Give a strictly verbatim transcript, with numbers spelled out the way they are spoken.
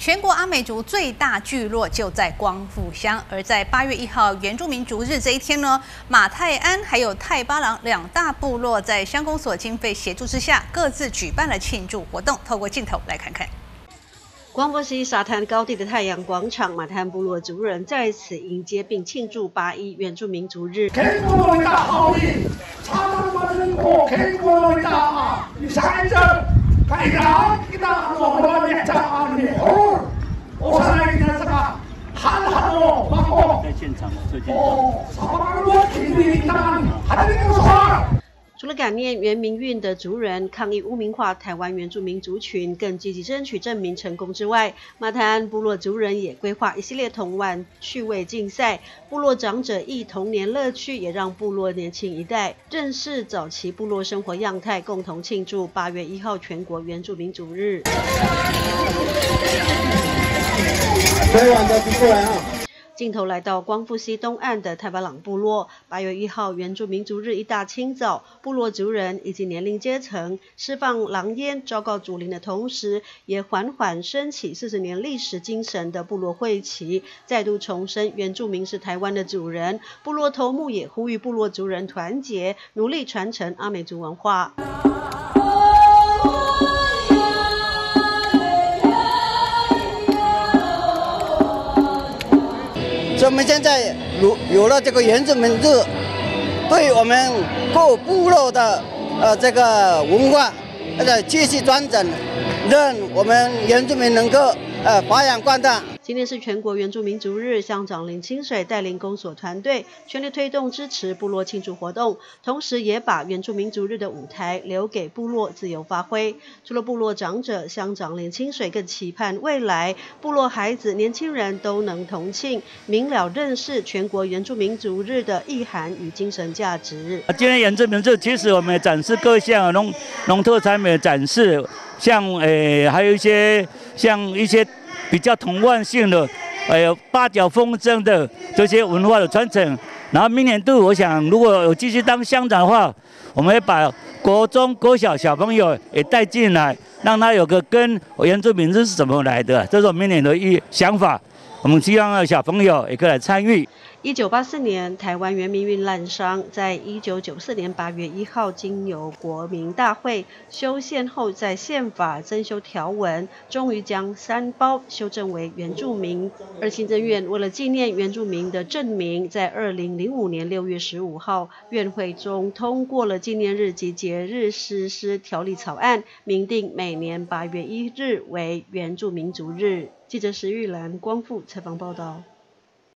全国阿美族最大聚落就在光复乡，而在八月一号原住民族日这一天呢，马太安还有太巴郎两大部落在乡公所经费协助之下，各自举办了庆祝活动。透过镜头来看看。 光复溪沙滩高地的太阳广场，马太安部落族人在此迎接并庆祝八一原住民族日。 在现场最近。 除了感念原民运的族人抗议污名化台湾原住民族群，更积极争取证明成功之外，马太安部落族人也规划一系列童玩趣味竞赛，部落长者忆童年乐趣，也让部落年轻一代认识早期部落生活样态，共同庆祝八月一号全国原住民族日。 每晚的过来啊！ 镜头来到光复溪东岸的太巴朗部落，八月一号原住民族日一大清早，部落族人以及年龄阶层释放狼烟，昭告祖灵的同时，也缓缓升起四十年历史精神的部落会旗，再度重申原住民是台湾的主人。部落头目也呼吁部落族人团结，努力传承阿美族文化。 所以我们现在有有了这个原住民日，对我们各部落的呃这个文化，呃继续传承，让我们原住民能够呃发扬光大。 今天是全国原住民族日，乡长林清水带领公所团队全力推动支持部落庆祝活动，同时也把原住民族日的舞台留给部落自由发挥。除了部落长者，乡长林清水更期盼未来部落孩子、年轻人都能同庆，明了认识全国原住民族日的意涵与精神价值。 今天原住民日，其实我们展示各项农农特产品的展示，像诶、呃、还有一些像一些。 比较同玩性的，还有八角风筝的这些文化的传承。然后明年度，我想如果有继续当乡长的话，我们会把国中、国小小朋友也带进来，让他有个跟原住民日是怎么来的，这是我明年的一想法。我们希望小朋友也可以来参与。 一九八四年，台湾原民运滥觞，在一九九四年八月一号，经由国民大会修宪后，在宪法增修条文，终于将三胞修正为原住民。而行政院为了纪念原住民的正名，在二零零五年六月十五号，院会中通过了纪念日及节日实施条例草案，明定每年八月一日为原住民族日。记者石玉兰光复采访报道。